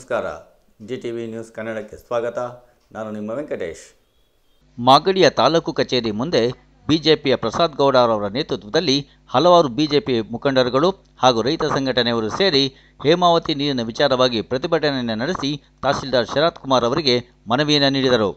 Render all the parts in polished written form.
ನಮಸ್ಕಾರ. GTV news ಕನ್ನಡಕ್ಕೆ ಸ್ವಾಗತ. ನಾನು ನಿಮ್ಮ ವೆಂಕಟೇಶ್. ಮಾಗಡಿಯ ತಾಲೂಕು ಕಚೇರಿ ಮುಂದೆ ಬಿಜೆಪಿಯ ಪ್ರಸಾದ್ ಗೌಡ ಅವರ ನೇತೃತ್ವದಲ್ಲಿ ಹಲವಾರು ಬಿಜೆಪಿ ಮುಖಂಡರುಗಳು ಹಾಗೂ ರೈತ ಸಂಘಟನೆಯವರು ಸೇರಿ ಹೇಮಾವತಿ ನೀರಿನ ವಿಚಾರವಾಗಿ ಪ್ರತಿಭಟನೆಯನ್ನು ನಡೆಸಿ ತಹಸೀಲ್ದಾರ್ ಶರತ್ ಕುಮಾರ್ ಅವರಿಗೆ ಮನವಿಯನ್ನು ನೀಡಿದರು.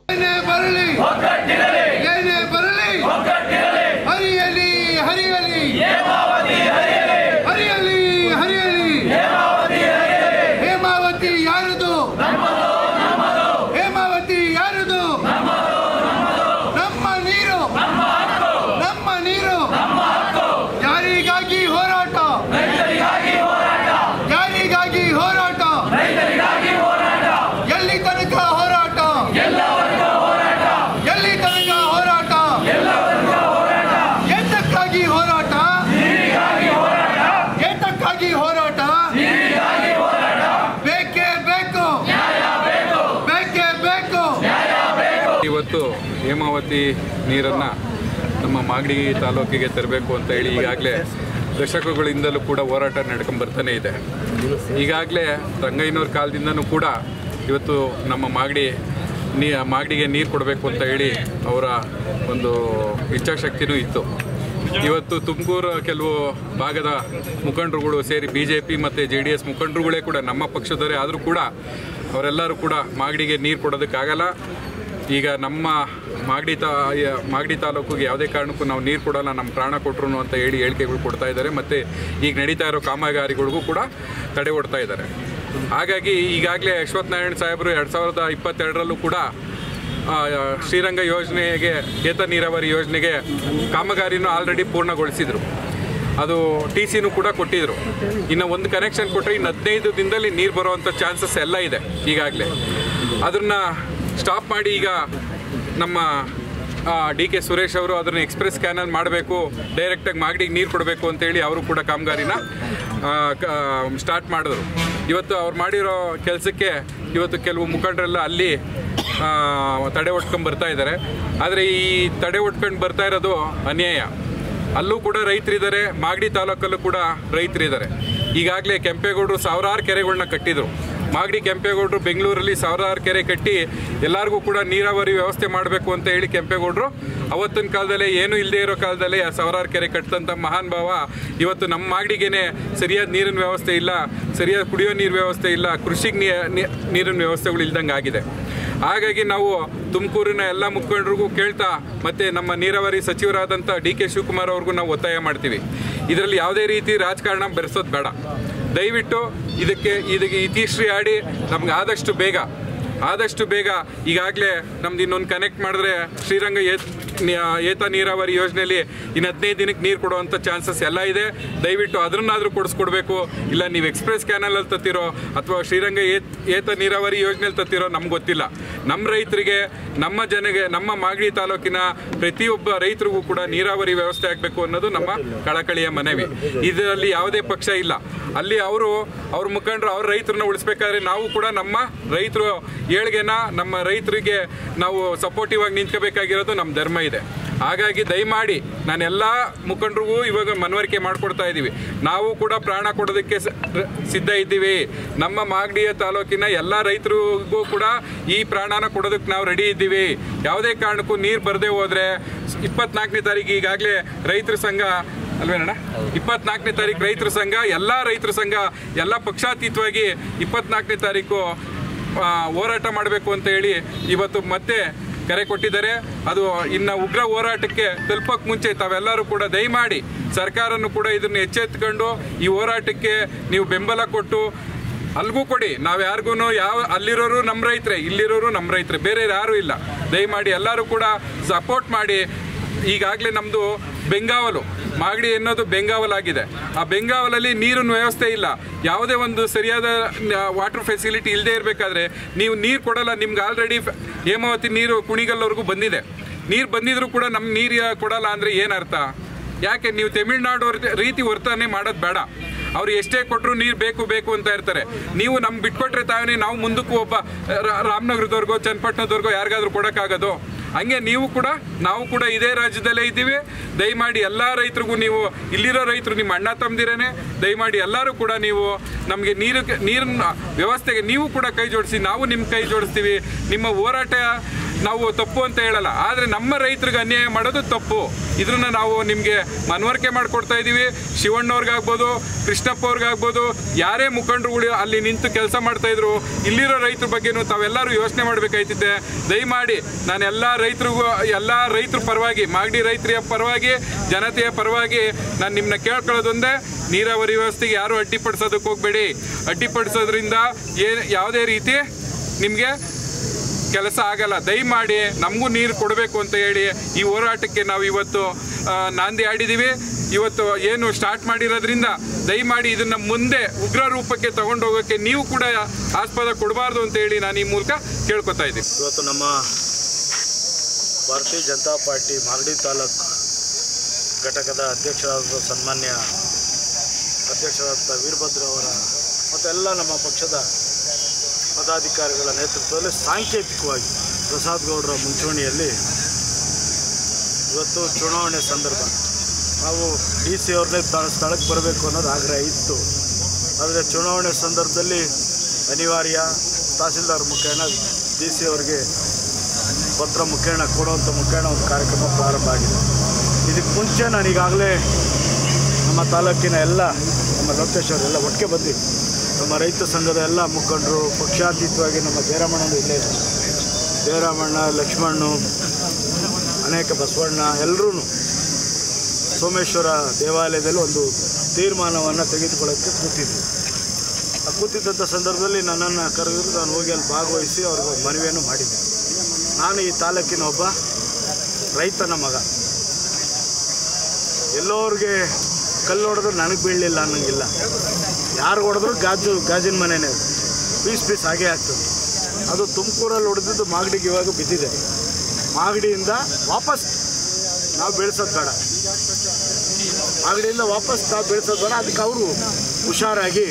ಇವತ್ತು ಹೇಮಾವತಿ ನೀರನ್ನು ನಮ್ಮ ಮಾಗಡಿ ತಾಲೂಕಿಗೆ ತರಬೇಕು ಅಂತ ಹೇಳಿ ಈಗಾಗಲೇ ದಶಕಗಳಿಂದಲೂ ಕೂಡ ಹೋರಾಟ ನಡ್ಕೊಂಬರ್ತಾನೆ ಇದೆ. ಈಗಾಗಲೇ ರಂಗಯ್ಯನವ್ರ ಕಾಲದಿಂದನೂ ಕೂಡ ಇವತ್ತು ನಮ್ಮ ಮಾಗಡಿಗೆ ನೀರು ಕೊಡಬೇಕು ಅಂತ ಹೇಳಿ ಅವರ ಒಂದು ಇಚ್ಛಾಶಕ್ತಿನೂ ಇತ್ತು. ಇವತ್ತು ತುಮಕೂರು ಕೆಲವು ಭಾಗದ ಮುಖಂಡರುಗಳು ಸೇರಿ BJP ಮತ್ತು JDS ಮುಖಂಡರುಗಳೇ ಕೂಡ ನಮ್ಮ ಪಕ್ಷದವರೇ ಆದರೂ ಕೂಡ ಅವರೆಲ್ಲರೂ ಕೂಡ ಮಾಗಡಿಗೆ ನೀರು ಕೊಡೋದಕ್ಕಾಗಲ್ಲ. ಈಗ ನಮ್ಮ ಮಾಗಡಿ ತಾಲೂಕಿಗೆ ಯಾವುದೇ ಕಾರಣಕ್ಕೂ ನಾವು ನೀರು ಕೊಡೋಲ್ಲ, ನಮ್ಮ ಪ್ರಾಣ ಕೊಟ್ಟರು ಅಂತ ಹೇಳಿ ಹೇಳಿಕೆಗಳು ಕೊಡ್ತಾ ಇದ್ದಾರೆ. ಮತ್ತು ಈಗ ನಡೀತಾ ಇರೋ ಕಾಮಗಾರಿಗಳಿಗೂ ಕೂಡ ತಡೆ ಒಡ್ತಾ ಇದ್ದಾರೆ. ಹಾಗಾಗಿ ಈಗಾಗಲೇ ಅಶ್ವಥ್ ನಾರಾಯಣ ಸಾಹೇಬರು 2022ರಲ್ಲೂ ಕೂಡ ಶ್ರೀರಂಗ ಯೋಜನೆಗೆ ಏತ ನೀರಾವರಿ ಯೋಜನೆಗೆ ಕಾಮಗಾರಿನೂ ಆಲ್ರೆಡಿ ಪೂರ್ಣಗೊಳಿಸಿದರು. ಅದು TCನೂ ಕೂಡ ಕೊಟ್ಟಿದ್ದರು. ಇನ್ನು ಒಂದು ಕನೆಕ್ಷನ್ ಕೊಟ್ಟರೆ ಇನ್ನು 15 ದಿನದಲ್ಲಿ ನೀರು ಬರುವಂಥ ಚಾನ್ಸಸ್ ಎಲ್ಲ ಇದೆ. ಈಗಾಗಲೇ ಅದನ್ನು ಸ್ಟಾಪ್ ಮಾಡಿ ಈಗ ನಮ್ಮ DK ಸುರೇಶ್ ಅವರು ಅದನ್ನು ಎಕ್ಸ್ಪ್ರೆಸ್ ಕ್ಯಾನಲ್ ಮಾಡಬೇಕು, ಡೈರೆಕ್ಟಾಗಿ ಮಾಗಡಿಗೆ ನೀರು ಕೊಡಬೇಕು ಅಂತೇಳಿ ಅವರು ಕೂಡ ಕಾಮಗಾರಿನ ಸ್ಟಾರ್ಟ್ ಮಾಡಿದ್ರು. ಇವತ್ತು ಅವ್ರು ಮಾಡಿರೋ ಕೆಲಸಕ್ಕೆ ಇವತ್ತು ಕೆಲವು ಮುಖಂಡರೆಲ್ಲ ಅಲ್ಲಿ ತಡೆ ಒಟ್ಕೊಂಡು ಬರ್ತಾ ಇದ್ದಾರೆ. ಆದರೆ ಈ ತಡೆ ಒಟ್ಕೊಂಡು ಬರ್ತಾ ಇರೋದು ಅನ್ಯಾಯ. ಅಲ್ಲೂ ಕೂಡ ರೈತರಿದ್ದಾರೆ, ಮಾಗಡಿ ತಾಲೂಕಲ್ಲೂ ಕೂಡ ರೈತರಿದ್ದಾರೆ. ಈಗಾಗಲೇ ಕೆಂಪೇಗೌಡರು ಸಾವಿರಾರು ಕೆರೆಗಳನ್ನ ಕಟ್ಟಿದರು. ಮಾಗಡಿ ಕೆಂಪೇಗೌಡರು ಬೆಂಗಳೂರಲ್ಲಿ ಸಾವಿರಾರು ಕೆರೆ ಕಟ್ಟಿ ಎಲ್ಲರಿಗೂ ಕೂಡ ನೀರಾವರಿ ವ್ಯವಸ್ಥೆ ಮಾಡಬೇಕು ಅಂತ ಹೇಳಿ ಕೆಂಪೇಗೌಡರು ಅವತ್ತಿನ ಕಾಲದಲ್ಲೇ ಏನೂ ಇಲ್ಲದೆ ಇರೋ ಕಾಲದಲ್ಲೇ ಸಾವಿರಾರು ಕೆರೆ ಕಟ್ಟಿದಂಥ ಮಹಾನ್ ಭಾವ ಇವತ್ತು ನಮ್ಮ ಮಾಗಡಿಗೇನೆ ಸರಿಯಾದ ನೀರಿನ ವ್ಯವಸ್ಥೆ ಇಲ್ಲ, ಸರಿಯಾದ ಕುಡಿಯೋ ನೀರು ವ್ಯವಸ್ಥೆ ಇಲ್ಲ, ಕೃಷಿಗೆ ನೀರಿನ ವ್ಯವಸ್ಥೆಗಳು ಇಲ್ದಂಗೆ ಆಗಿದೆ. ಹಾಗಾಗಿ ನಾವು ತುಮಕೂರಿನ ಎಲ್ಲ ಮುಖಂಡರಿಗೂ ಕೇಳ್ತಾ ಮತ್ತು ನಮ್ಮ ನೀರಾವರಿ ಸಚಿವರಾದಂಥ DK ಶಿವಕುಮಾರ್ ಅವ್ರಿಗೂ ನಾವು ಒತ್ತಾಯ ಮಾಡ್ತೀವಿ, ಇದರಲ್ಲಿ ಯಾವುದೇ ರೀತಿ ರಾಜಕಾರಣ ಬೆರೆಸೋದು ಬೇಡ. ದಯವಿಟ್ಟು ಇದಕ್ಕೆ ಇತಿಶ್ರೀ ಆಡಿ ನಮ್ಗೆ ಆದಷ್ಟು ಬೇಗ ಈಗಾಗಲೇ ನಮ್ದು ಇನ್ನೊಂದು ಕನೆಕ್ಟ್ ಮಾಡಿದ್ರೆ ಶ್ರೀರಂಗ ಏತ ನೀರಾವರಿ ಯೋಜನೆಯಲ್ಲಿ ಇನ್ನು 15 ದಿನಕ್ಕೆ ನೀರು ಕೊಡುವಂಥ ಚಾನ್ಸಸ್ ಎಲ್ಲ ಇದೆ. ದಯವಿಟ್ಟು ಅದನ್ನಾದರೂ ಕೊಡಿಸ್ಕೊಡ್ಬೇಕು. ಇಲ್ಲ ನೀವು ಎಕ್ಸ್ಪ್ರೆಸ್ ಕ್ಯಾನಲಲ್ಲಿ ತತ್ತಿರೋ ಅಥವಾ ಶ್ರೀರಂಗ ಏತ ನೀರಾವರಿ ಯೋಜನೆಯಲ್ಲಿ ತತ್ತಿರೋ ನಮ್ಗೆ ಗೊತ್ತಿಲ್ಲ. ನಮ್ಮ ರೈತರಿಗೆ, ನಮ್ಮ ಜನಗೆ, ನಮ್ಮ ಮಾಗಡಿ ತಾಲೂಕಿನ ಪ್ರತಿಯೊಬ್ಬ ರೈತರಿಗೂ ಕೂಡ ನೀರಾವರಿ ವ್ಯವಸ್ಥೆ ಆಗಬೇಕು ಅನ್ನೋದು ನಮ್ಮ ಕಳಕಳಿಯ ಮನವಿ. ಇದರಲ್ಲಿ ಯಾವುದೇ ಪಕ್ಷ ಇಲ್ಲ. ಅಲ್ಲಿ ಅವ್ರ ಮುಖಂಡರು ಅವ್ರ ರೈತರನ್ನ ಉಳಿಸ್ಬೇಕಾದ್ರೆ ನಾವು ಕೂಡ ನಮ್ಮ ರೈತರು ಏಳ್ಗೆನ ನಮ್ಮ ರೈತರಿಗೆ ನಾವು ಸಪೋರ್ಟಿವ್ ಆಗಿ ನಿಂತ್ಕೋಬೇಕಾಗಿರೋದು ನಮ್ಮ ಧರ್ಮ ಇದೆ. ಹಾಗಾಗಿ ದಯಮಾಡಿ ನಾನೆಲ್ಲ ಮುಖಂಡರಿಗೂ ಇವಾಗ ಮನವರಿಕೆ ಮಾಡಿಕೊಡ್ತಾ ಇದ್ದೀವಿ, ನಾವು ಕೂಡ ಪ್ರಾಣ ಕೊಡೋದಕ್ಕೆ ಸಿದ್ಧ ಇದ್ದೀವಿ. ನಮ್ಮ ಮಾಗಡಿಯ ತಾಲೂಕಿನ ಎಲ್ಲ ರೈತರಿಗೂ ಕೂಡ ಈ ಪ್ರಾಣನ ಕೊಡೋದಕ್ಕೆ ನಾವು ರೆಡಿ ಇದ್ದೀವಿ. ಯಾವುದೇ ಕಾರಣಕ್ಕೂ ನೀರು ಬರದೇ ಹೋದರೆ 24ನೇ ತಾರೀಕು ಈಗಾಗಲೇ ರೈತರ ಸಂಘ ಅಲ್ವೇನಣ್ಣ 24ನೇ ತಾರೀಕು ರೈತರ ಸಂಘ ಎಲ್ಲ ಪಕ್ಷಾತೀತವಾಗಿ 24ನೇ ತಾರೀಕು ಹೋರಾಟ ಮಾಡಬೇಕು ಅಂತ ಹೇಳಿ ಇವತ್ತು ಮತ್ತೆ ಕರೆ ಕೊಟ್ಟಿದ್ದಾರೆ. ಅದು ಇನ್ನು ಉಗ್ರ ಹೋರಾಟಕ್ಕೆ ತಲುಪೋಕ್ಕೆ ಮುಂಚೆ ತಾವೆಲ್ಲರೂ ಕೂಡ ದಯಮಾಡಿ ಸರ್ಕಾರನೂ ಕೂಡ ಇದನ್ನು ಎಚ್ಚೆತ್ತುಕೊಂಡು ಈ ಹೋರಾಟಕ್ಕೆ ನೀವು ಬೆಂಬಲ ಕೊಟ್ಟು ಅಲ್ಲಿಗೂ ಕೊಡಿ. ನಾವು ಯಾರಿಗೂ ಅಲ್ಲಿರೋರು ನಮ್ಮ ರೈತರೇ, ಇಲ್ಲಿರೋರು ನಮ್ಮ ರೈತರೇ, ಬೇರೆ ಯಾರೂ ಇಲ್ಲ. ದಯಮಾಡಿ ಎಲ್ಲರೂ ಕೂಡ ಸಪೋರ್ಟ್ ಮಾಡಿ. ಈಗಾಗಲೇ ನಮ್ಮದು ಬೆಂಗಾವಲು ಮಾಗಡಿ ಅನ್ನೋದು ಬೆಂಗಾವಲಾಗಿದೆ. ಆ ಬೆಂಗಾವಲಲ್ಲಿ ನೀರಿನ ವ್ಯವಸ್ಥೆ ಇಲ್ಲ, ಯಾವುದೇ ಒಂದು ಸರಿಯಾದ ವಾಟರ್ ಫೆಸಿಲಿಟಿ ಇಲ್ಲದೆ ಇರಬೇಕಾದ್ರೆ ನೀವು ನೀರು ಕೊಡಲ್ಲ. ನಿಮ್ಗೆ ಆಲ್ರೆಡಿ ಹೇಮಾವತಿ ನೀರು ಕುಣಿಗಲ್ವರೆಗೂ ಬಂದಿದೆ. ನೀರು ಬಂದಿದ್ರು ಕೂಡ ನಮ್ಮ ನೀರು ಕೊಡಲ್ಲ ಅಂದರೆ ಏನರ್ಥ? ಯಾಕೆ ನೀವು ತಮಿಳ್ನಾಡು ರೀತಿ ವರ್ತನೆ ಮಾಡೋದು ಬೇಡ. ಅವ್ರು ಎಷ್ಟೇ ಕೊಟ್ಟರು ನೀರು ಬೇಕು ಅಂತ ಇರ್ತಾರೆ. ನೀವು ನಮ್ಗೆ ಬಿಟ್ಕೊಟ್ರೆ ತಾವೇ ನಾವು ಮುಂದಕ್ಕೂ ಒಬ್ಬ ರಾಮನಗರದವ್ರಿಗೋ ಚನ್ನಪಟ್ಟಣದವ್ರಿಗೋ ಯಾರಿಗಾದ್ರೂ ಕೊಡೋಕ್ಕಾಗೋದು? ಹಂಗೆ ನಾವು ಕೂಡ ಇದೇ ರಾಜ್ಯದಲ್ಲೇ ಇದ್ದೀವಿ. ದಯಮಾಡಿ ಎಲ್ಲ ರೈತರಿಗೂ, ನೀವು ಇಲ್ಲಿರೋ ರೈತರು ನಿಮ್ಮ ಅಣ್ಣ ತಮ್ಮದಿರೇನೆ, ದಯಮಾಡಿ ಎಲ್ಲರೂ ಕೂಡ ನೀವು ನಮಗೆ ನೀರಿನ ವ್ಯವಸ್ಥೆಗೆ ನೀವು ಕೂಡ ಕೈ ಜೋಡಿಸಿ, ನಾವು ನಿಮ್ಮ ಕೈ ಜೋಡಿಸ್ತೀವಿ. ನಿಮ್ಮ ಹೋರಾಟ ನಾವು ತಪ್ಪು ಅಂತ ಹೇಳಲ್ಲ, ಆದರೆ ನಮ್ಮ ರೈತರಿಗೆ ಅನ್ಯಾಯ ಮಾಡೋದು ತಪ್ಪು. ಇದನ್ನ ನಾವು ನಿಮಗೆ ಮನವರಿಕೆ ಮಾಡಿಕೊಡ್ತಾ ಇದ್ದೀವಿ. ಶಿವಣ್ಣವ್ರಿಗಾಗ್ಬೋದು, ಕೃಷ್ಣಪ್ಪ ಅವ್ರಿಗಾಗ್ಬೋದು, ಯಾರೇ ಮುಖಂಡರುಗಳು ಅಲ್ಲಿ ನಿಂತು ಕೆಲಸ ಮಾಡ್ತಾಯಿದ್ರು, ಇಲ್ಲಿರೋ ರೈತರ ಬಗ್ಗೆನೂ ತಾವೆಲ್ಲರೂ ಯೋಚನೆ ಮಾಡಬೇಕಾಯ್ತಿದೆ. ದಯಮಾಡಿ ನಾನು ಎಲ್ಲ ರೈತರ ಪರವಾಗಿ, ಮಾಗಡಿ ರೈತರ ಪರವಾಗಿ, ಜನತೆಯ ಪರವಾಗಿ ನಾನು ನಿಮ್ಮನ್ನ ಕೇಳ್ಕೊಳ್ಳೋದೊಂದೇ, ನೀರಾವರಿ ವ್ಯವಸ್ಥೆಗೆ ಯಾರೂ ಅಡ್ಡಿಪಡಿಸೋದಕ್ಕೆ ಹೋಗಬೇಡಿ. ಅಡ್ಡಿಪಡಿಸೋದ್ರಿಂದ ಯಾವುದೇ ರೀತಿ ನಿಮಗೆ ಕೆಲಸ ಆಗಲ್ಲ. ದಯಮಾಡಿ ನಮಗೂ ನೀರು ಕೊಡಬೇಕು ಅಂತ ಹೇಳಿ ಈ ಹೋರಾಟಕ್ಕೆ ನಾವು ಇವತ್ತು ನಾಂದಿ ಆಡಿದ್ದೀವಿ. ಇವತ್ತು ಏನು ಸ್ಟಾರ್ಟ್ ಮಾಡಿರೋದ್ರಿಂದ ದಯಮಾಡಿ ಇದನ್ನು ಮುಂದೆ ಉಗ್ರ ರೂಪಕ್ಕೆ ತಗೊಂಡೋಗೋಕ್ಕೆ ನೀವು ಕೂಡ ಆಸ್ಪದ ಕೊಡಬಾರ್ದು ಅಂತ ಹೇಳಿ ನಾನು ಈ ಮೂಲಕ ಕೇಳ್ಕೊತಾ ಇದ್ದೀನಿ. ಇವತ್ತು ನಮ್ಮ ಭಾರತೀಯ ಜನತಾ ಪಾರ್ಟಿ ಮಾಗಡಿ ತಾಲೂಕು ಘಟಕದ ಅಧ್ಯಕ್ಷರಾದ ಸನ್ಮಾನ್ಯ ಅಧ್ಯಕ್ಷರಾದ ವೀರಭದ್ರ ಅವರ ಮತ್ತು ಎಲ್ಲ ನಮ್ಮ ಪಕ್ಷದ ಪದಾಧಿಕಾರಿಗಳ ನೇತೃತ್ವದಲ್ಲಿ ಸಾಂಕೇತಿಕವಾಗಿ ಪ್ರಸಾದ್ ಗೌಡರ ಮುಂಚೂಣಿಯಲ್ಲಿ ಇವತ್ತು ಚುನಾವಣೆ ಸಂದರ್ಭ ನಾವು DC ಅವ್ರನ್ನೇ ಸ್ಥಳಕ್ಕೆ ಬರಬೇಕು ಅನ್ನೋದು ಆಗ್ರಹ ಇತ್ತು. ಆದರೆ ಚುನಾವಣೆ ಸಂದರ್ಭದಲ್ಲಿ ಅನಿವಾರ್ಯ ತಹಸೀಲ್ದಾರ್ ಮುಖೇನ DC ಅವರಿಗೆ ಪತ್ರ ಮುಖೇನ ಕೊಡುವಂಥ ಮುಖೇನ ಒಂದು ಕಾರ್ಯಕ್ರಮ ಪ್ರಾರಂಭ ಆಗಿದೆ. ಇದಕ್ಕೆ ಮುಂಚೆ ನಾನು ಈಗಾಗಲೇ ನಮ್ಮ ತಾಲೂಕಿನ ಎಲ್ಲ ನಮ್ಮ ಲೋಕೇಶ್ ಅವರೆಲ್ಲ ಒಟ್ಟಿಗೆ ಬಂದು ನಮ್ಮ ರೈತ ಸಂಘದ ಎಲ್ಲ ಮುಖಂಡರು ಪಕ್ಷಾತೀತವಾಗಿ ನಮ್ಮ ಜಯರಾಮಣ್ಣನು ಇಲ್ಲೇ ಇದೆ, ಜಯರಾಮಣ್ಣ, ಲಕ್ಷ್ಮಣ್ಣು, ಅನೇಕ ಬಸವಣ್ಣ ಎಲ್ಲರೂ ಸೋಮೇಶ್ವರ ದೇವಾಲಯದಲ್ಲಿ ಒಂದು ತೀರ್ಮಾನವನ್ನು ತೆಗೆದುಕೊಳ್ಳೋಕ್ಕೆ ಕೂತಿದ್ವಿ. ಆ ಕೂತಿದ್ದಂಥ ಸಂದರ್ಭದಲ್ಲಿ ನನ್ನನ್ನು ಕರೆದಿದ್ದು ನಾನು ಹೋಗಿ ಅಲ್ಲಿ ಭಾಗವಹಿಸಿ ಅವ್ರಿಗೆ ಮನವಿಯನ್ನು ಮಾಡಿದ್ದೆ. ನಾನು ಈ ತಾಲೂಕಿನ ಒಬ್ಬ ರೈತನ ಮಗ. ಎಲ್ಲೋರಿಗೆ ಕಲ್ಲು ಹೊಡೆದ್ರು ನನಗೆ ಬೀಳಲಿಲ್ಲ ಅನ್ನೋಂಗಿಲ್ಲ, ಯಾರು ಹೊಡೆದ್ರು ಗಾಜಿನ ಮನೆಯೇ ಪೀಸ್ ಹಾಗೇ ಆಗ್ತದೆ. ಅದು ತುಮಕೂರಲ್ಲಿ ಹೊಡೆದಿದ್ದು ಮಾಗಡಿಗೆ ಇವಾಗ ಬಿದ್ದಿದೆ. ಮಾಗಡಿಯಿಂದ ವಾಪಸ್ ನಾವು ಬೆಳೆಸೋದು ಬೇಡ, ಮಾಗಡಿಯಿಂದ ವಾಪಸ್ ನಾವು ಬೆಳೆಸೋದು ಬೇಡ. ಅದಕ್ಕೆ ಅವರು ಹುಷಾರಾಗಿ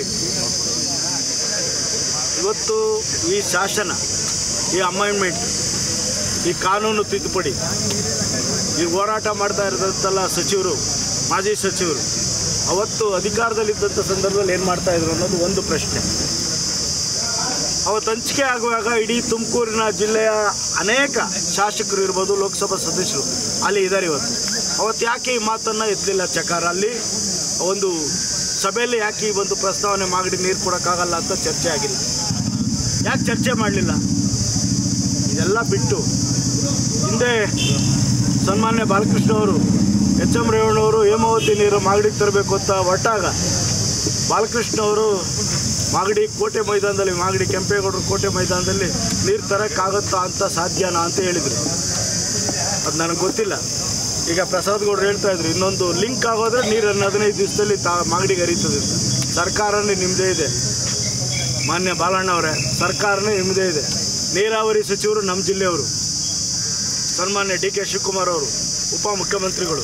ಇವತ್ತು ಈ ಶಾಸನ, ಈ ಅಮೆಂಡ್ಮೆಂಟ್, ಈ ಕಾನೂನು ತಿದ್ದುಪಡಿ, ಈ ಹೋರಾಟ ಮಾಡ್ತಾ ಇರೋದಂತೆಲ್ಲ ಸಚಿವರು, ಮಾಜಿ ಸಚಿವರು ಅವತ್ತು ಅಧಿಕಾರದಲ್ಲಿದ್ದಂಥ ಸಂದರ್ಭದಲ್ಲಿ ಏನು ಮಾಡ್ತಾಯಿದ್ರು ಅನ್ನೋದು ಒಂದು ಪ್ರಶ್ನೆ. ಅವತ್ತು ಹಂಚಿಕೆ ಆಗುವಾಗ ಇಡೀ ತುಮಕೂರಿನ ಜಿಲ್ಲೆಯ ಅನೇಕ ಶಾಸಕರು ಇರ್ಬೋದು, ಲೋಕಸಭಾ ಸದಸ್ಯರು ಅಲ್ಲಿ ಇದ್ದಾರೆ. ಅವತ್ತು ಯಾಕೆ ಈ ಮಾತನ್ನು ಎತ್ತಲಿಲ್ಲ ಚಕಾರ? ಅಲ್ಲಿ ಒಂದು ಸಭೆಯಲ್ಲಿ ಯಾಕೆ ಈ ಒಂದು ಪ್ರಸ್ತಾವನೆ ಮಾಗಡಿ ನೀರು ಕೊಡೋಕ್ಕಾಗಲ್ಲ ಅಂತ ಚರ್ಚೆ ಆಗಿಲ್ಲ? ಯಾಕೆ ಚರ್ಚೆ ಮಾಡಲಿಲ್ಲ? ಇದೆಲ್ಲ ಬಿಟ್ಟು ಹಿಂದೆ ಸನ್ಮಾನ್ಯ ಬಾಲಕೃಷ್ಣ ಅವರು, HM ರೇವಣ್ಣವರು ಹೇಮಾವತಿ ನೀರು ಮಾಗಡಿಗೆ ತರಬೇಕು ಅಂತ ಹೊರಟಾಗ ಬಾಲಕೃಷ್ಣ ಅವರು ಮಾಗಡಿ ಕೋಟೆ ಮೈದಾನದಲ್ಲಿ, ಮಾಗಡಿ ಕೆಂಪೇಗೌಡರು ಕೋಟೆ ಮೈದಾನದಲ್ಲಿ ನೀರು ತರೋಕ್ಕಾಗುತ್ತಾ ಅಂತ, ಸಾಧ್ಯನಾ ಅಂತ ಹೇಳಿದರು. ಅದು ನನಗೆ ಗೊತ್ತಿಲ್ಲ. ಈಗ ಪ್ರಸಾದ್ ಗೌಡರು ಹೇಳ್ತಾಯಿದ್ರು ಇನ್ನೊಂದು ಲಿಂಕ್ ಆಗೋದ್ರೆ ನೀರನ್ನು 15 ದಿವಸದಲ್ಲಿ ಮಾಗಡಿಗೆ ಹರಿತದೆ ಅಂತ. ಸರ್ಕಾರನೇ ನಿಮ್ಮದೇ ಇದೆ ಮಾನ್ಯ ಬಾಲಣ್ಣವರೇ, ಸರ್ಕಾರನೇ ನಿಮ್ಮದೇ ಇದೆ. ನೀರಾವರಿ ಸಚಿವರು ನಮ್ಮ ಜಿಲ್ಲೆಯವರು, ಸನ್ಮಾನ್ಯ DK ಶಿವಕುಮಾರ್ ಅವರು, ಉಪಮುಖ್ಯಮಂತ್ರಿಗಳು.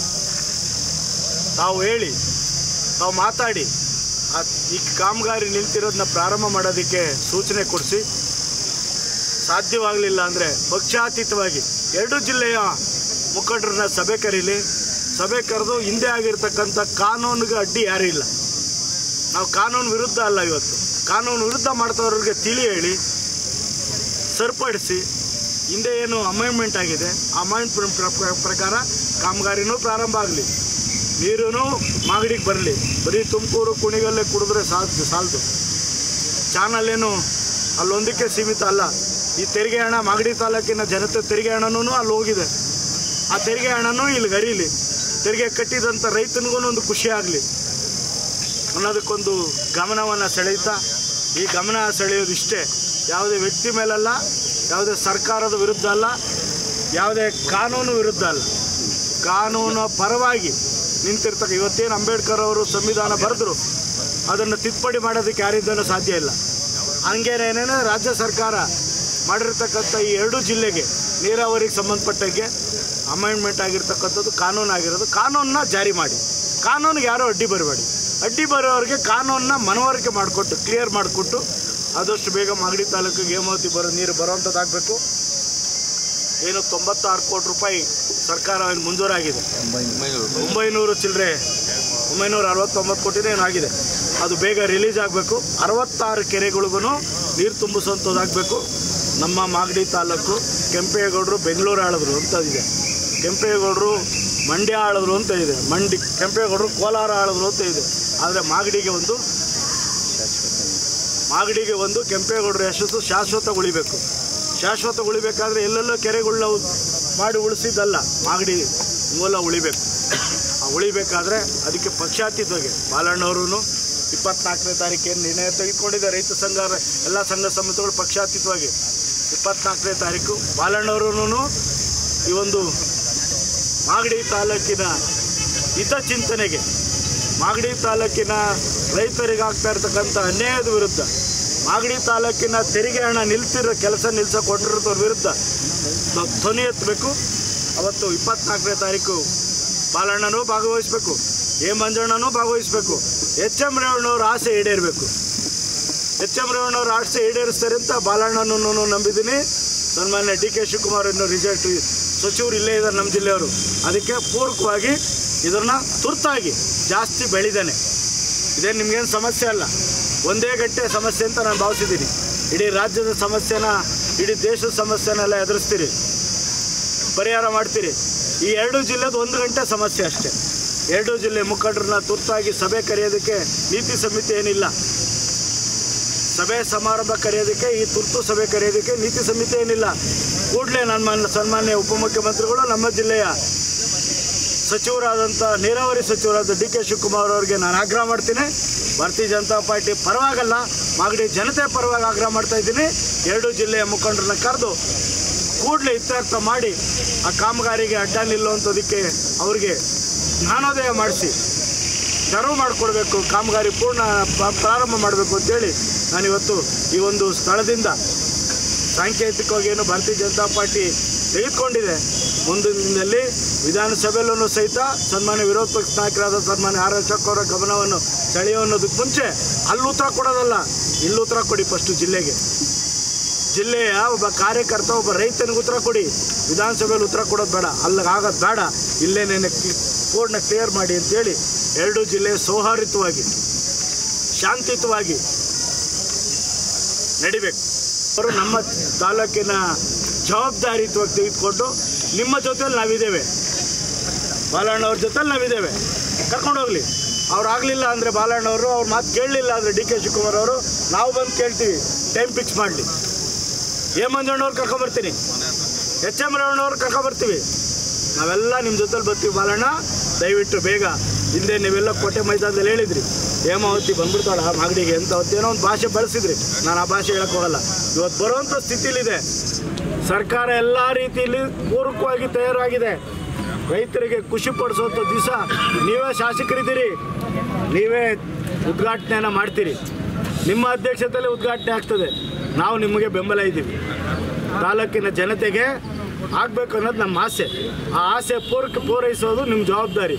ತಾವು ಹೇಳಿ, ತಾವು ಮಾತಾಡಿ ಈ ಕಾಮಗಾರಿ ನಿಲ್ತಿರೋದನ್ನ ಪ್ರಾರಂಭ ಮಾಡೋದಕ್ಕೆ ಸೂಚನೆ ಕೊಡಿಸಿ, ಸಾಧ್ಯವಾಗಲಿಲ್ಲ ಅಂದರೆ ಪಕ್ಷಾತೀತವಾಗಿ 2 ಜಿಲ್ಲೆಯ ಮುಖಂಡರನ್ನ ಸಭೆ ಕರೀಲಿ. ಸಭೆ ಕರೆದು ಹಿಂದೆ ಆಗಿರ್ತಕ್ಕಂಥ ಕಾನೂನಿಗೆ ಅಡ್ಡಿ ಯಾರೂ ಇಲ್ಲ. ನಾವು ಕಾನೂನು ವಿರುದ್ಧ ಅಲ್ಲ. ಇವತ್ತು ಕಾನೂನು ವಿರುದ್ಧ ಮಾಡ್ತವ್ರಿಗೆ ತಿಳಿ ಹೇಳಿ, ಸರಿಪಡಿಸಿ, ಹಿಂದೆ ಏನು ಅಮೆಂಡ್ಮೆಂಟ್ ಆಗಿದೆ ಆ ಅಮೆಂಡ್ಮೆಂಟ್ ಪ್ರಕಾರ ಕಾಮಗಾರಿನೂ ಪ್ರಾರಂಭ ಆಗಲಿ, ನೀರೂ ಮಾಗಡಿಗೆ ಬರಲಿ. ಬರೀ ತುಮಕೂರು ಕುಣಿಗಲ್ಲೇ ಕುಡಿದ್ರೆ ಸಾಲದು. ಚಾನಲ್ ಏನು ಅಲ್ಲೊಂದಕ್ಕೆ ಸೀಮಿತ ಅಲ್ಲ. ಈ ತೆರಿಗೆ ಹಣ, ಮಾಗಡಿ ತಾಲೂಕಿನ ಜನತೆ ತೆರಿಗೆ ಹಣನೂ ಅಲ್ಲಿ ಹೋಗಿದೆ. ಆ ತೆರಿಗೆ ಹಣನೂ ಇಲ್ಲಿಗೆ ಹರಿಲಿ, ತೆರಿಗೆ ಕಟ್ಟಿದಂಥ ರೈತನಿಗೂ ಒಂದು ಖುಷಿ ಆಗಲಿ ಅನ್ನೋದಕ್ಕೊಂದು ಗಮನವನ್ನು ಸೆಳೆಯುತ್ತಾ, ಈ ಗಮನ ಸೆಳೆಯೋದು ಇಷ್ಟೇ, ಯಾವುದೇ ವ್ಯಕ್ತಿ ಮೇಲಲ್ಲ, ಯಾವುದೇ ಸರ್ಕಾರದ ವಿರುದ್ಧ ಅಲ್ಲ, ಯಾವುದೇ ಕಾನೂನು ವಿರುದ್ಧ ಅಲ್ಲ, ಕಾನೂನು ಪರವಾಗಿ ನಿಂತಿರ್ತಕ್ಕ. ಇವತ್ತೇನು ಅಂಬೇಡ್ಕರ್ ಅವರು ಸಂವಿಧಾನ ಬರೆದ್ರು, ಅದನ್ನು ತಿದ್ದುಪಡಿ ಮಾಡೋದಕ್ಕೆ ಯಾರಿಂದನೂ ಸಾಧ್ಯ ಇಲ್ಲ. ಹಂಗೇನೇನೇ ರಾಜ್ಯ ಸರ್ಕಾರ ಮಾಡಿರ್ತಕ್ಕಂಥ ಈ 2 ಜಿಲ್ಲೆಗೆ ನೀರಾವರಿಗೆ ಸಂಬಂಧಪಟ್ಟಂಗೆ ಅಮೆಂಡ್ಮೆಂಟ್ ಆಗಿರ್ತಕ್ಕಂಥದ್ದು ಕಾನೂನು ಆಗಿರೋದು. ಕಾನೂನನ್ನ ಜಾರಿ ಮಾಡಿ, ಕಾನೂನಿಗೆ ಯಾರೂ ಅಡ್ಡಿ ಬರಬೇಡಿ. ಅಡ್ಡಿ ಬರೋರಿಗೆ ಕಾನೂನನ್ನ ಮನವರಿಕೆ ಮಾಡಿಕೊಟ್ಟು, ಕ್ಲಿಯರ್ ಮಾಡಿಕೊಟ್ಟು ಆದಷ್ಟು ಬೇಗ ಮಾಗಡಿ ತಾಲೂಕಿಗೆ ಹೇಮಾವತಿ ನೀರು ಬರೋವಂಥದ್ದಾಗಬೇಕು. ಏನು 96 ಕೋಟಿ ರೂಪಾಯಿ ಸರ್ಕಾರ ಮಂಜೂರಾಗಿದೆ. 900 ಚಿಲ್ಲರೆ 969 ಕೋಟಿನೇ ಏನಾಗಿದೆ. ಅದು ಬೇಗ ರಿಲೀಸ್ ಆಗಬೇಕು. 66 ಕೆರೆಗಳಿಗೂ ನೀರು ತುಂಬಿಸುವಂಥದ್ದಾಗಬೇಕು. ನಮ್ಮ ಮಾಗಡಿ ತಾಲೂಕು ಕೆಂಪೇಗೌಡರು ಬೆಂಗಳೂರು ಆಳಿದ್ರು ಅಂತ ಇದೆ, ಕೆಂಪೇಗೌಡರು ಮಂಡ್ಯ ಆಳಿದ್ರು ಅಂತ ಇದೆ, ಕೆಂಪೇಗೌಡರು ಕೋಲಾರ ಆಳಿದ್ರು ಅಂತ ಇದೆ. ಆದರೆ ಮಾಗಡಿಗೆ ಒಂದು ಕೆಂಪೇಗೌಡರ ಯಶಸ್ಸು ಶಾಶ್ವತ ಉಳಿಬೇಕು. ಶಾಶ್ವತ ಉಳಿಬೇಕಾದ್ರೆ ಎಲ್ಲೆಲ್ಲೋ ಕೆರೆಗಳನ್ನ ಮಾಡಿ ಉಳಿಸಿದ್ದಲ್ಲ, ಮಾಗಡಿ ಮೂಲ ಉಳಿಬೇಕು. ಉಳಿಬೇಕಾದ್ರೆ ಅದಕ್ಕೆ ಪಕ್ಷಾತೀತವಾಗಿ ಬಾಲಣ್ಣವರು 24ನೇ ತಾರೀಕೇನು ನಿರ್ಣಯ ತೆಗೆದುಕೊಂಡಿದ್ದ ರೈತ ಸಂಘ ಎಲ್ಲ ಸಂಘ ಸಮಿತಿಗಳು ಪಕ್ಷಾತೀತವಾಗಿ 24ನೇ ತಾರೀಕು ಬಾಲಣ್ಣವರು ಈ ಒಂದು ಮಾಗಡಿ ತಾಲೂಕಿನ ಹಿತಚಿಂತನೆಗೆ, ಮಾಗಡಿ ತಾಲೂಕಿನ ರೈತರಿಗಾಗ್ತಾ ಇರ್ತಕ್ಕಂಥ ಅನ್ಯಾಯದ ವಿರುದ್ಧ, ಮಾಗಡಿ ತಾಲೂಕಿನ ತೆರಿಗೆ ಹಣ ಕೆಲಸ ನಿಲ್ಲಿಸೋಕೊಂಡಿರೋದ್ರ ವಿರುದ್ಧ ಧ್ವನಿ ಎತ್ತಬೇಕು. ಅವತ್ತು 24ನೇ ತಾರೀಕು ಬಾಲಣ್ಣನೂ ಭಾಗವಹಿಸಬೇಕು, ಎ ಮಂಜಣ್ಣನೂ ಭಾಗವಹಿಸಬೇಕು. ಎಚ್.ಎಂ. ರೇವಣ್ಣವ್ರ ಆಸೆ ಈಡೇರಬೇಕು. ಎಚ್.ಎಂ. ರೇವಣ್ಣವ್ರ ಆಸೆ ಈಡೇರಿಸ್ತಾರೆ ಅಂತ ಬಾಲಣ್ಣನೂ ನಂಬಿದ್ದೀನಿ. ಸನ್ಮಾನ್ಯ ಡಿ.ಕೆ. ಶಿವಕುಮಾರ್ ಇನ್ನೂ ರಿಸಲ್ಟ್ ಸಚಿವರು ಇಲ್ಲೇ ಇದ್ದಾರೆ ನಮ್ಮ ಜಿಲ್ಲೆಯವರು. ಅದಕ್ಕೆ ಪೂರಕವಾಗಿ ಇದನ್ನು ತುರ್ತಾಗಿ ಜಾಸ್ತಿ ಬೆಳೆದಾನೆ. ಇದೇನು ನಿಮಗೇನು ಸಮಸ್ಯೆ ಅಲ್ಲ, ಒಂದೇ ಗಂಟೆ ಸಮಸ್ಯೆ ಅಂತ ನಾನು ಭಾವಿಸಿದ್ದೀನಿ. ಇಡೀ ರಾಜ್ಯದ ಸಮಸ್ಯೆನ, ಇಡೀ ದೇಶದ ಸಮಸ್ಯೆನೆಲ್ಲ ಎದುರಿಸ್ತೀರಿ, ಪರಿಹಾರ ಮಾಡ್ತೀರಿ. ಈ 2 ಜಿಲ್ಲೆದು 1 ಗಂಟೆ ಸಮಸ್ಯೆ ಅಷ್ಟೇ. 2 ಜಿಲ್ಲೆ ಮುಖಂಡರನ್ನ ತುರ್ತಾಗಿ ಸಭೆ ಕರೆಯೋದಕ್ಕೆ ನೀತಿ ಸಮಿತಿ ಏನಿಲ್ಲ. ಸಭೆ ಸಮಾರಂಭ ಕರೆಯೋದಕ್ಕೆ, ಈ ತುರ್ತು ಸಭೆ ಕರೆಯೋದಕ್ಕೆ ನೀತಿ ಸಮಿತಿ ಏನಿಲ್ಲ. ಕೂಡಲೇ ನನ್ನ ಸನ್ಮಾನ್ಯ ಉಪಮುಖ್ಯಮಂತ್ರಿಗಳು, ನಮ್ಮ ಜಿಲ್ಲೆಯ ಸಚಿವರಾದಂಥ ನೀರಾವರಿ ಸಚಿವರಾದ ಡಿ.ಕೆ. ಶಿವಕುಮಾರ್ ಅವರಿಗೆ ನಾನು ಆಗ್ರಹ ಮಾಡ್ತೀನಿ. ಭಾರತೀಯ ಜನತಾ ಪಾರ್ಟಿ ಪರವಾಗಲ್ಲ, ಮಾಗಡಿ ಜನತೆ ಪರವಾಗಿ ಆಗ್ರಹ ಮಾಡ್ತಾ ಇದ್ದೀನಿ. 2 ಜಿಲ್ಲೆಯ ಮುಖಂಡರನ್ನ ಕರೆದು ಕೂಡಲೇ ಇತ್ಯರ್ಥ ಮಾಡಿ ಆ ಕಾಮಗಾರಿಗೆ ಅಡ್ಡ ನಿಲ್ಲುವಂಥದಕ್ಕೆ ಅವರಿಗೆ ಜ್ಞಾನೋದಯ ಮಾಡಿಸಿ ತೆರವು ಮಾಡಿಕೊಡ್ಬೇಕು, ಕಾಮಗಾರಿ ಪ್ರಾರಂಭ ಮಾಡಬೇಕು ಅಂತೇಳಿ ನಾನಿವತ್ತು ಈ ಒಂದು ಸ್ಥಳದಿಂದ ಸಾಂಕೇತಿಕವಾಗಿ ಏನು ಭಾರತೀಯ ಜನತಾ ಪಾರ್ಟಿ ತೆಗೆದುಕೊಂಡಿದೆ. ಮುಂದಿನ ದಿನದಲ್ಲಿ ವಿಧಾನಸಭೆಯಲ್ಲೂ ಸಹಿತ ಸನ್ಮಾನ್ಯ ವಿರೋಧ ಪಕ್ಷ ನಾಯಕರಾದ ಸನ್ಮಾನ್ಯ ಆರ್ ಅಶೋಕ್ ಅವರ ಗಮನವನ್ನು ಸೆಳೆಯೋನ್ನೋದಕ್ಕೆ ಮುಂಚೆ ಅಲ್ಲಿ ಉತ್ತರ ಕೊಡೋದಲ್ಲ, ಇಲ್ಲಿ ಉತ್ತರ ಕೊಡಿ. ಫಸ್ಟು ಜಿಲ್ಲೆಯ ಒಬ್ಬ ಕಾರ್ಯಕರ್ತ, ಒಬ್ಬ ರೈತನಿಗೆ ಉತ್ತರ ಕೊಡಿ. ವಿಧಾನಸಭೆಯಲ್ಲಿ ಉತ್ತರ ಕೊಡೋದು ಬೇಡ, ಅಲ್ಲಿಗಾಗೋದು ಬೇಡ, ಇಲ್ಲೇನೇನೆ ಕೋರ್ಟ್ನ ಕ್ಲಿಯರ್ ಮಾಡಿ ಅಂತೇಳಿ 2 ಜಿಲ್ಲೆ ಸೌಹಾರ್ದವಾಗಿ ಶಾಂತಿಯುತವಾಗಿ ನಡಿಬೇಕು. ಅವರು ನಮ್ಮ ತಾಲೂಕಿನ ಜವಾಬ್ದಾರಿಯುತವಾಗಿ ತೆಗೆದುಕೊಂಡು ನಿಮ್ಮ ಜೊತೆಯಲ್ಲಿ ನಾವಿದ್ದೇವೆ, ಬಾಲಣ್ಣವ್ರ ಜೊತೆಲಿ ನಾವಿದ್ದೇವೆ, ಕರ್ಕೊಂಡೋಗ್ಲಿ. ಅವ್ರು ಆಗಲಿಲ್ಲ ಅಂದರೆ ಬಾಲಣ್ಣವರು, ಅವ್ರ ಮಾತು ಕೇಳಲಿಲ್ಲ ಅಂದರೆ ಡಿ.ಕೆ. ಶಿವಕುಮಾರ್ ಅವರು, ನಾವು ಬಂದು ಕೇಳ್ತೀವಿ, ಟೈಮ್ ಫಿಕ್ಸ್ ಮಾಡಲಿ. ಎ ಮಂಜಣ್ಣವ್ರು ಕರ್ಕೊಂಬರ್ತೀನಿ, ಎಚ್.ಎಂ. ರೇವಣ್ಣವ್ರು ಕರ್ಕೊಂಬರ್ತೀವಿ, ನಾವೆಲ್ಲ ನಿಮ್ಮ ಜೊತೆಲಿ ಬರ್ತೀವಿ. ಬಾಲಣ್ಣ ದಯವಿಟ್ಟು ಬೇಗ, ಹಿಂದೆ ನೀವೆಲ್ಲ ಕೋಟೆ ಮೈದಾನದಲ್ಲಿ ಹೇಳಿದ್ರಿ ಹೇಮಾವತಿ ಬಂದ್ಬಿಡ್ತಾಳ ಮಾಗಡಿಗೆ ಅಂತ, ಅವತ್ತೇನೋ ಒಂದು ಭಾಷೆ ಬಳಸಿದ್ರಿ. ನಾನು ಆ ಭಾಷೆ ಹೇಳಕ್ಕೆ ಹೋಗಲ್ಲ. ಇವತ್ತು ಬರುವಂಥ ಸ್ಥಿತಿಲಿದೆ. ಸರ್ಕಾರ ಎಲ್ಲ ರೀತಿಯಲ್ಲಿ ಪೂರಕವಾಗಿ ತಯಾರಾಗಿದೆ. ರೈತರಿಗೆ ಖುಷಿ ಪಡಿಸುವಂಥ ದಿವಸ ನೀವೇ ಶಾಸಕರಿದ್ದೀರಿ, ನೀವೇ ಉದ್ಘಾಟನೆಯನ್ನು ಮಾಡ್ತೀರಿ, ನಿಮ್ಮ ಅಧ್ಯಕ್ಷತೆಯಲ್ಲಿ ಉದ್ಘಾಟನೆ ಆಗ್ತದೆ. ನಾವು ನಿಮಗೆ ಬೆಂಬಲ ಇದ್ದೀವಿ. ತಾಲೂಕಿನ ಜನತೆಗೆ ಆಗಬೇಕು ಅನ್ನೋದು ನಮ್ಮ ಆಸೆ. ಆ ಆಸೆ ಪೂರೈಸೋದು ನಿಮ್ಮ ಜವಾಬ್ದಾರಿ.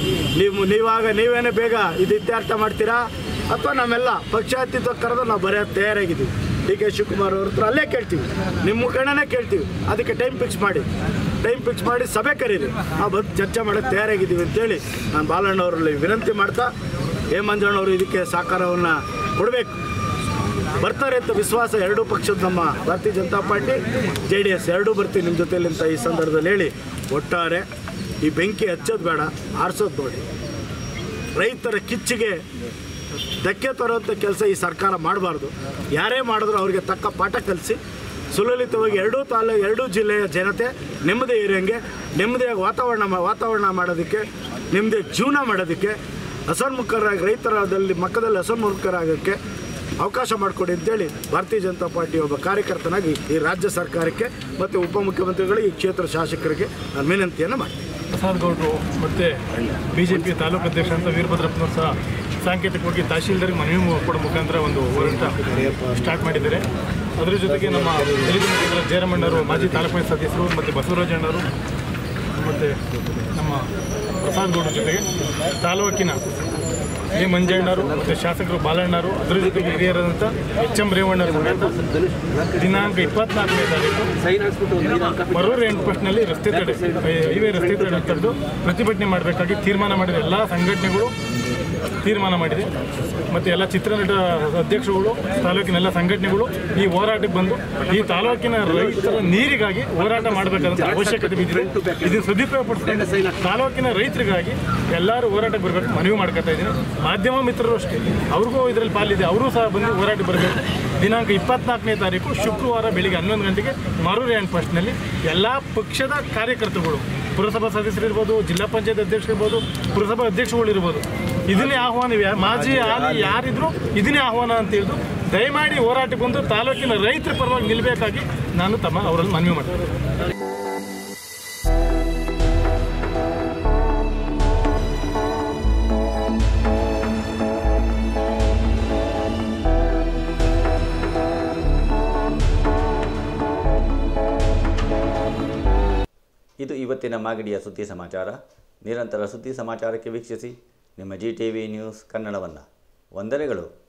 ನೀವೇನೇ ಬೇಗ ಇದು ಇತ್ಯರ್ಥ ಮಾಡ್ತೀರಾ ಅಥವಾ ನಮ್ಮೆಲ್ಲ ಪಕ್ಷಾತೀತ ಕರೆದು ನಾವು ಬರೆಯೋದು ತಯಾರಾಗಿದ್ದೀವಿ. ಡಿ.ಕೆ. ಶಿವಕುಮಾರ್ ಅವ್ರ ಹತ್ರ ಅಲ್ಲೇ ಕೇಳ್ತೀವಿ, ನಿಮ್ಮ ಮುಖಂಡನೇ ಕೇಳ್ತೀವಿ. ಅದಕ್ಕೆ ಟೈಮ್ ಫಿಕ್ಸ್ ಮಾಡಿ ಸಭೆ ಕರೀರಿ, ನಾವು ಬಂದು ಚರ್ಚೆ ಮಾಡೋಕ್ಕೆ ತಯಾರಾಗಿದ್ದೀವಿ ಅಂತೇಳಿ ನಾನು ಬಾಲಣ್ಣವರಲ್ಲಿ ವಿನಂತಿ ಮಾಡ್ತಾ, ಎ ಮಂಜಣ್ಣವರು ಇದಕ್ಕೆ ಸಹಕಾರವನ್ನು ಕೊಡಬೇಕು. ಬರ್ತಾರೆ ಅಂತ ವಿಶ್ವಾಸ 2 ಪಕ್ಷದ, ನಮ್ಮ ಭಾರತೀಯ ಜನತಾ ಪಾರ್ಟಿ JDS 2 ಬರ್ತೀವಿ ನಿಮ್ಮ ಜೊತೆಯಲ್ಲಿ ಅಂತ ಈ ಸಂದರ್ಭದಲ್ಲಿ ಹೇಳಿ, ಒಟ್ಟಾರೆ ಈ ಬೆಂಕಿ ಹಚ್ಚೋದು ಬೇಡ, ಆರಿಸೋದು ನೋಡಿ. ರೈತರ ಕಿಚ್ಚಿಗೆ ಧಕ್ಕೆ ತರುವಂಥ ಕೆಲಸ ಈ ಸರ್ಕಾರ ಮಾಡಬಾರ್ದು. ಯಾರೇ ಮಾಡಿದ್ರು ಅವ್ರಿಗೆ ತಕ್ಕ ಪಾಠ ಕಲಿಸಿ ಸುಲಲಿತವಾಗಿ 2 ಜಿಲ್ಲೆಯ ಜನತೆ ನೆಮ್ಮದಿ ಇರೋಂಗೆ, ನೆಮ್ಮದಿಯಾಗಿ ವಾತಾವರಣ ಮಾಡೋದಕ್ಕೆ, ನೆಮ್ಮದಿ ಜೀವನ ಮಾಡೋದಕ್ಕೆ, ಹಸನ್ಮುಖರಾಗಿ ರೈತರದಲ್ಲಿ ಮಕ್ಕದಲ್ಲಿ ಹಸನ್ಮುಖರಾಗೋಕ್ಕೆ ಅವಕಾಶ ಮಾಡಿಕೊಡಿ ಅಂತೇಳಿ ಭಾರತೀಯ ಜನತಾ ಪಾರ್ಟಿ ಒಬ್ಬ ಕಾರ್ಯಕರ್ತನಾಗಿ ಈ ರಾಜ್ಯ ಸರ್ಕಾರಕ್ಕೆ ಮತ್ತು ಉಪಮುಖ್ಯಮಂತ್ರಿಗಳಿಗೆ, ಈ ಕ್ಷೇತ್ರ ಶಾಸಕರಿಗೆ ನಾನು ವಿನಂತಿಯನ್ನು ಮಾಡ್ತೀನಿ. ಪ್ರಸಾದ್ ಗೌಡರು ಮತ್ತು BJP ತಾಲೂಕು ಅಧ್ಯಕ್ಷ ಅಂತ ವೀರಭದ್ರಪ್ಪನವರು ಸಹ ಸಾಂಕೇತಿಕವಾಗಿ ತಹಶೀಲ್ದಾರ್ಗೆ ಮನವಿ ಕೊಡೋ ಮುಖಾಂತರ ಒಂದು ಹೋರಾಟ ಸ್ಟಾರ್ಟ್ ಮಾಡಿದ್ದಾರೆ. ಅದರ ಜೊತೆಗೆ ನಮ್ಮ ದಲಿತ ಜಯರಾಮಣ್ಣವರು, ಮಾಜಿ ತಾಲೂಕು ಸದಸ್ಯರು, ಮತ್ತು ಬಸವರಾಜಣ್ಣವರು ಮತ್ತು ನಮ್ಮ ಪ್ರಸಾದ್ ಗೌಡರ ಜೊತೆಗೆ ತಾಲೂಕಿನ ಎ ಮಂಜಣ್ಣವರು ಮತ್ತು ಶಾಸಕರು ಬಾಲಣ್ಣವರು, ಅದರ ಜೊತೆಗೆ ಹಿರಿಯರಾದಂಥ ಎಚ್.ಎಂ. ರೇವಣ್ಣರು ಸಮೇತ ದಿನಾಂಕ 24ನೇ ತಾರೀಕು ಮರೂರು ಎಂಡ್ ಪೋಸ್ಟ್ನಲ್ಲಿ ರಸ್ತೆ ತಡೆ, ಹೈವೇ ರಸ್ತೆ ತಡೆ ತಡೆದು ಪ್ರತಿಭಟನೆ ಮಾಡಬೇಕಾಗಿ ತೀರ್ಮಾನ ಮಾಡಿದ ಎಲ್ಲ ಸಂಘಟನೆಗಳು ತೀರ್ಮಾನ ಮಾಡಿದೆ. ಮತ್ತು ಎಲ್ಲ ಚಿತ್ರನಟ ಅಧ್ಯಕ್ಷರುಗಳು, ತಾಲೂಕಿನ ಎಲ್ಲ ಸಂಘಟನೆಗಳು ಈ ಹೋರಾಟಕ್ಕೆ ಬಂದು ಈ ತಾಲೂಕಿನ ರೈತರ ನೀರಿಗಾಗಿ ಹೋರಾಟ ಮಾಡಬೇಕಾದಂಥ ಅವಶ್ಯಕತೆ ಬಿದ್ದಿದೆ. ಇದನ್ನು ಸದುಪಯೋಗ ಪಡಿಸ್ಕೊಂಡು ತಾಲೂಕಿನ ರೈತರಿಗಾಗಿ ಎಲ್ಲರೂ ಹೋರಾಟಕ್ಕೆ ಬರಬೇಕು ಮನವಿ ಮಾಡ್ಕೊತಾ ಇದ್ದೀನಿ. ಮಾಧ್ಯಮ ಮಿತ್ರರು ಅಷ್ಟೇ, ಅವ್ರಿಗೂ ಇದರಲ್ಲಿ ಪಾಲಿದೆ, ಅವರು ಸಹ ಬಂದು ಹೋರಾಟಕ್ಕೆ ಬರಬೇಕು. ದಿನಾಂಕ 24ನೇ ತಾರೀಕು ಶುಕ್ರವಾರ ಬೆಳಿಗ್ಗೆ 11 ಗಂಟೆಗೆ ಮರೂರು ಎಂಡ್ ಪೋಸ್ಟ್ನಲ್ಲಿ ಎಲ್ಲ ಪಕ್ಷದ ಕಾರ್ಯಕರ್ತರುಗಳು, ಪುರಸಭಾ ಸದಸ್ಯರಿರ್ಬೋದು, ಜಿಲ್ಲಾ ಪಂಚಾಯತ್ ಅಧ್ಯಕ್ಷರಿರ್ಬೋದು, ಪುರಸಭಾ ಅಧ್ಯಕ್ಷರುಗಳಿರ್ಬೋದು, ಇದನ್ನೇ ಆಹ್ವಾನ, ಮಾಜಿ ಹಾಲಿ ಯಾರಿದ್ರು ಇದನ್ನೇ ಆಹ್ವಾನ ಅಂತ ಹೇಳಿದ್ರು ದಯಮಾಡಿ ಹೋರಾಟಕ್ಕೆ ಬಂದು ತಾಲೂಕಿನ ರೈತರ ಪರವಾಗಿ ನಿಲ್ಲಬೇಕಾಗಿ ನಾನು ಅವರಲ್ಲಿ ಮನವಿ ಮಾಡ್ತೀನಿ. ಇದು ಇವತ್ತಿನ ಮಾಗಡಿಯ ಸುದ್ದಿ ಸಮಾಚಾರ. ನಿರಂತರ ಸುದ್ದಿ ಸಮಾಚಾರಕ್ಕೆ ವೀಕ್ಷಿಸಿ ನಿಮ್ಮ GTV ನ್ಯೂಸ್ ಕನ್ನಡವನ್ನು. ವಂದನೆಗಳು.